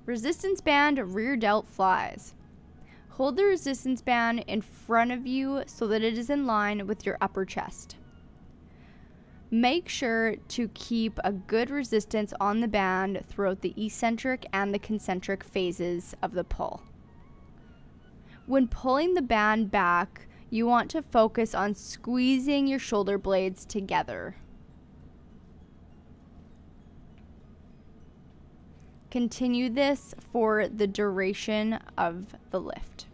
Resistance band rear delt flies. Hold the resistance band in front of you so that it is in line with your upper chest. Make sure to keep a good resistance on the band throughout the eccentric and the concentric phases of the pull. When pulling the band back, you want to focus on squeezing your shoulder blades together. Continue this for the duration of the lift.